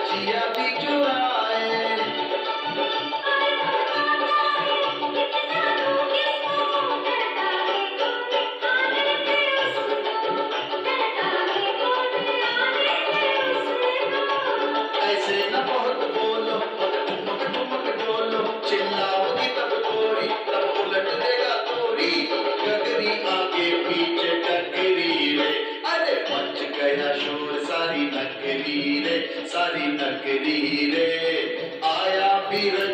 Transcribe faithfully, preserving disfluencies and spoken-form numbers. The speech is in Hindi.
जिया भी चुराए। ऐसे न बहुत बोलो, ठुमक ठुमक डोलो, चिल्लाओगी तब थोड़ी, तब उलट देगा तोड़ी, गगरी आगे पीछे टकरी रे, अरे मच गया शोर सारी नगरी रे, सारी नगरी रे, आया फिर